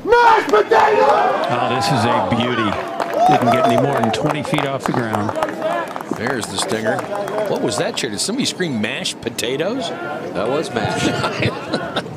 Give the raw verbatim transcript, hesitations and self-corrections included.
Mashed potato! Oh, this is a beauty. Didn't get any more than twenty feet off the ground. There's the stinger. What was that, Chair? Did somebody scream mashed potatoes? That was mashed.